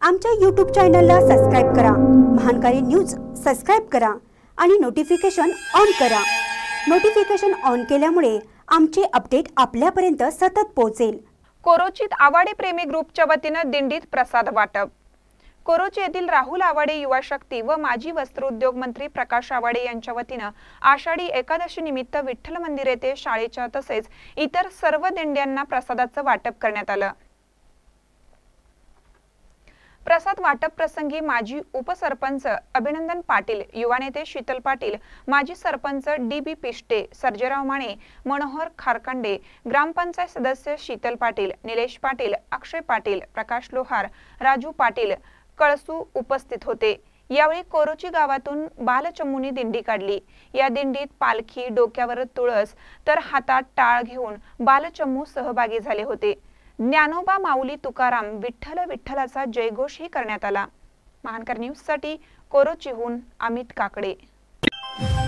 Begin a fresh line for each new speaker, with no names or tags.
आमच्या YouTube चॅनलला subscribe करा, महानकारी न्यूज सबस्क्राइब करा आणि नोटिफिकेशन ऑन करा। नोटिफिकेशन ऑन केल्यामुळे आमचे अपडेट आपल्यापर्यंत सतत पोहोचेल।
कोरोचीत आवाडे प्रेमी ग्रुपच्या वतीने दिंडीत प्रसाद वाटप। कोरोची येथील राहुल आवाडे युवा शक्ती व माजी वस्त्रोद्योग मंत्री प्रकाश आवाडे यांच्या वतीने आषाढी एकादशी निमित्त विठ्ठल मंदिर येथे शाळेच्या तसेच इतर सर्व दिंड्यांना प्रसादाचे वाटप करण्यात आले। प्रसाद वाटप प्रसंगी माजी उपसरपंच अभिनंदन पाटील, युवा नेते शीतल पाटील, माजी सरपंच डी.बी. पिष्टे, सर्जेराव माने, मनोहर खारकांडे, ग्रामपंचायत सदस्य शीतल पाटील, निलेश पाटील, अक्षय पाटील, प्रकाश लोहार, राजू पाटील, कळसू उपस्थित होते। यावेळी कोरोची गावातून बालचमूनी दिंडी काढली। या दिंडीत पालखी, डोक्यावर तुळस तर हातात टाळ घेऊन बालचमू सहभागी झाले होते। ज्ञानोबा माऊली तुकाराम विठ्ठल विठ्ठलाचा जयघोषही करण्यात आला। महानकर न्यूज साठी कोरोचीहून अमित काकडे।